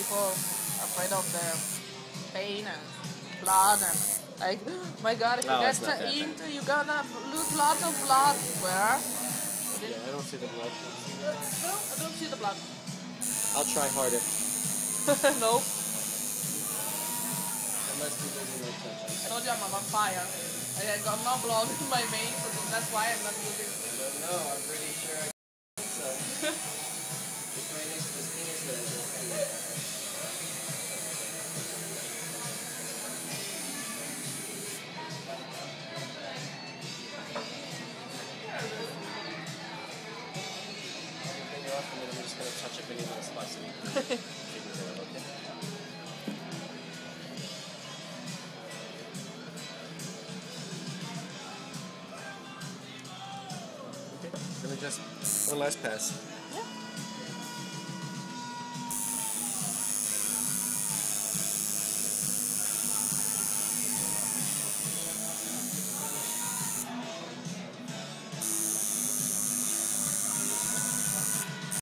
people afraid of the pain and blood and like, my God, if you No, get it's not that into, you're gonna lose lots of blood. Where? Yeah, I don't see the blood. No, I don't see the blood. I'll try harder. No. Unless he doesn't like touch. I told you I'm on fire. I got no blood in my veins, so that's why I'm not using it. I don't know, I'm pretty sure I think so. It's right next to this penis that I just see. I'm just going to touch up any little spots and okay? Okay, let me just, one last pass. Yeah.